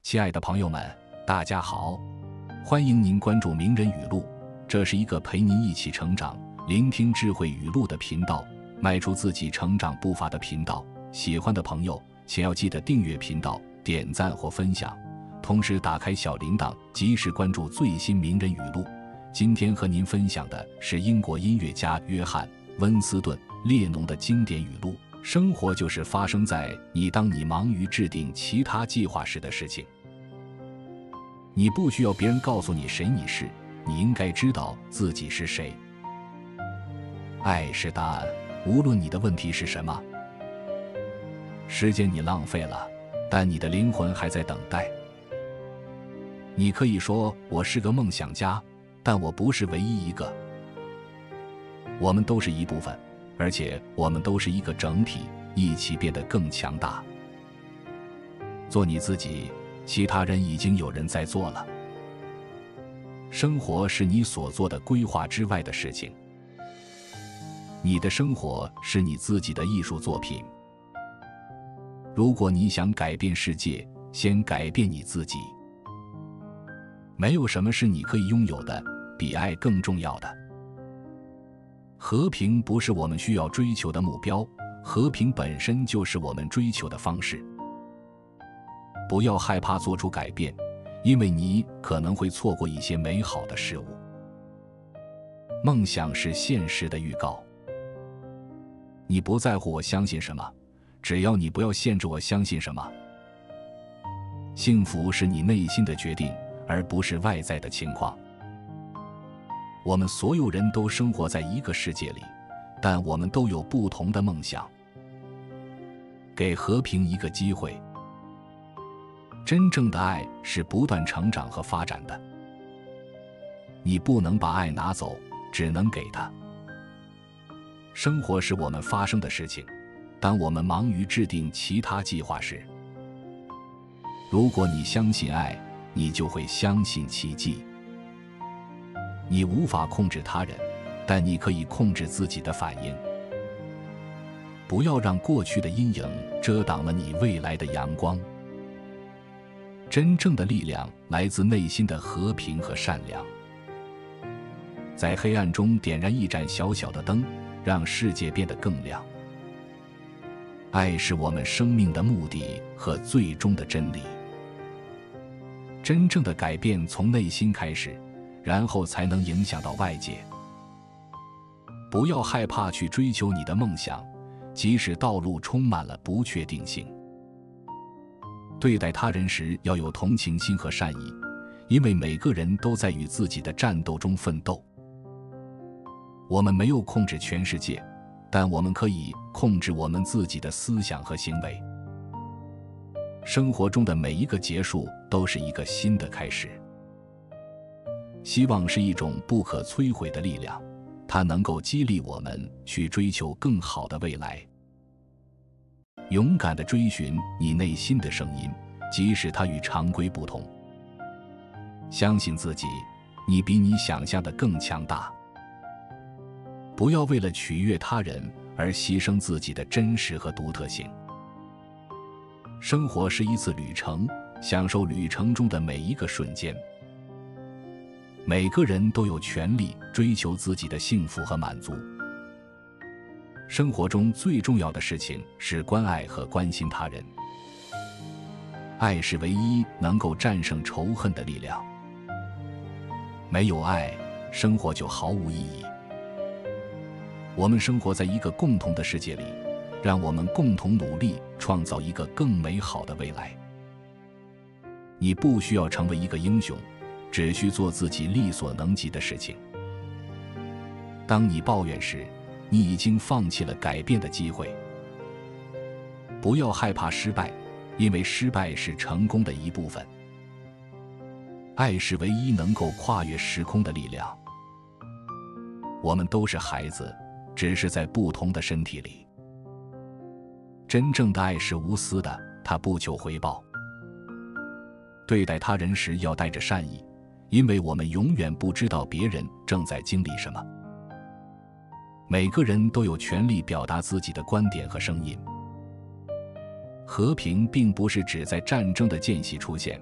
亲爱的朋友们，大家好，欢迎您关注名人语录，这是一个陪您一起成长、聆听智慧语录的频道，迈出自己成长步伐的频道。喜欢的朋友，请要记得订阅频道、点赞或分享，同时打开小铃铛，及时关注最新名人语录。今天和您分享的是英国音乐家约翰·温斯顿·列侬的经典语录：生活就是发生在当你忙于制定其他计划时的事情。你不需要别人告诉你谁你是，你应该知道自己是谁。爱是答案，无论你的问题是什么。时间你浪费了，但你的灵魂还在等待。你可以说我是个梦想家，但我不是唯一一个。我们都是一部分，而且我们都是一个整体，一起变得更强大。做你自己，其他人已经有人在做了。生活是你所做的规划之外的事情。你的生活是你自己的艺术作品。如果你想改变世界，先改变你自己。没有什么是你可以拥有的比爱更重要的。和平不是我们需要追求的目标，和平本身就是我们追求的方式。不要害怕做出改变，因为你可能会错过一些美好的事物。梦想是现实的预告。你不在乎我相信什么，只要你不要限制我相信什么。幸福是你内心的决定，而不是外在的情况。我们所有人都生活在一个世界里，但我们都有不同的梦想。给和平一个机会。真正的爱是不断成长和发展的。你不能把爱拿走，只能给它。生活是我们发生的事情，当我们忙于制定其他计划时。如果你相信爱，你就会相信奇迹。你无法控制他人，但你可以控制自己的反应。不要让过去的阴影遮挡了你未来的阳光。真正的力量来自内心的和平和善良。在黑暗中点燃一盏小小的灯，让世界变得更亮。爱是我们生命的目的和最终的真理。真正的改变从内心开始，然后才能影响到外界。不要害怕去追求你的梦想，即使道路充满了不确定性。对待他人时要有同情心和善意，因为每个人都在与自己的战斗中奋斗。我们没有控制全世界，但我们可以控制我们自己的思想和行为。生活中的每一个结束都是一个新的开始。希望是一种不可摧毁的力量，它能够激励我们去追求更好的未来。勇敢地追寻你内心的声音，即使它与常规不同。相信自己，你比你想象的更强大。不要为了取悦他人而牺牲自己的真实和独特性。生活是一次旅程，享受旅程中的每一个瞬间。每个人都有权利追求自己的幸福和满足。生活中最重要的事情是关爱和关心他人。爱是唯一能够战胜仇恨的力量。没有爱，生活就毫无意义。我们生活在一个共同的世界里，让我们共同努力创造一个更美好的未来。你不需要成为一个英雄，只需做自己力所能及的事情。当你抱怨时，你已经放弃了改变的机会。不要害怕失败，因为失败是成功的一部分。爱是唯一能够跨越时空的力量。我们都是孩子，只是在不同的身体里。真正的爱是无私的，它不求回报。对待他人时要带着善意，因为我们永远不知道别人正在经历什么。每个人都有权利表达自己的观点和声音。和平并不是指在战争的间隙出现，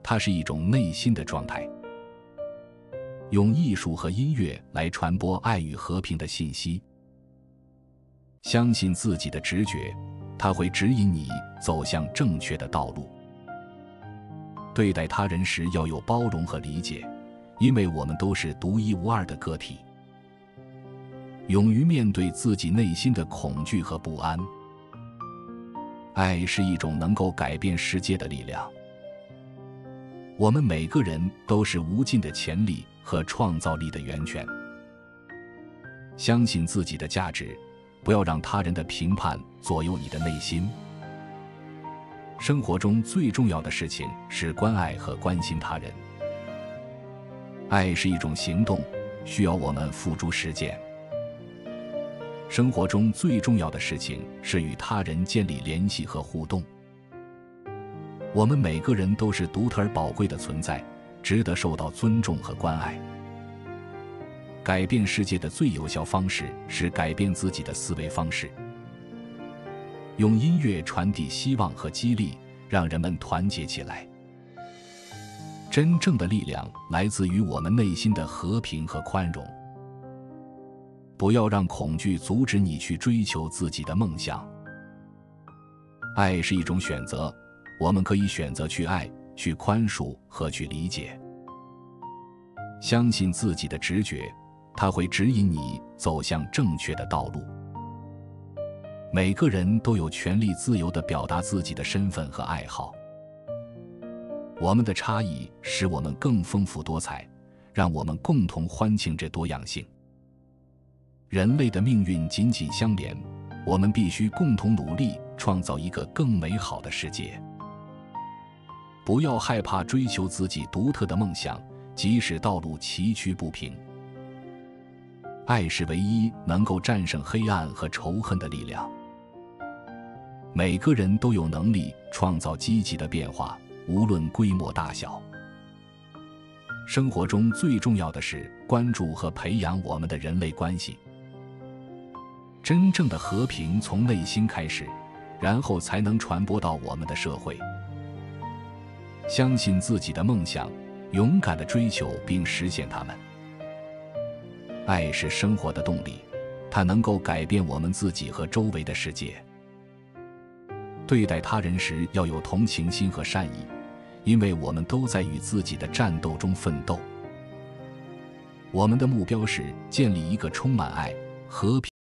它是一种内心的状态。用艺术和音乐来传播爱与和平的信息。相信自己的直觉，它会指引你走向正确的道路。对待他人时要有包容和理解，因为我们都是独一无二的个体。勇于面对自己内心的恐惧和不安。爱是一种能够改变世界的力量。我们每个人都是无尽的潜力和创造力的源泉。相信自己的价值，不要让他人的评判左右你的内心。生活中最重要的事情是关爱和关心他人。爱是一种行动，需要我们付诸实践。生活中最重要的事情是与他人建立联系和互动。我们每个人都是独特而宝贵的存在，值得受到尊重和关爱。改变世界的最有效方式是改变自己的思维方式。用音乐传递希望和激励，让人们团结起来。真正的力量来自于我们内心的和平和宽容。不要让恐惧阻止你去追求自己的梦想。爱是一种选择，我们可以选择去爱、去宽恕和去理解。相信自己的直觉，它会指引你走向正确的道路。每个人都有权利自由地表达自己的身份和爱好。我们的差异使我们更丰富多彩，让我们共同欢庆这多样性。人类的命运紧紧相连，我们必须共同努力，创造一个更美好的世界。不要害怕追求自己独特的梦想，即使道路崎岖不平。爱是唯一能够战胜黑暗和仇恨的力量。每个人都有能力创造积极的变化，无论规模大小。生活中最重要的是关注和培养我们的人类关系。真正的和平从内心开始，然后才能传播到我们的社会。相信自己的梦想，勇敢地追求并实现它们。爱是生活的动力，它能够改变我们自己和周围的世界。对待他人时要有同情心和善意，因为我们都在与自己的战斗中奋斗。我们的目标是建立一个充满爱、和平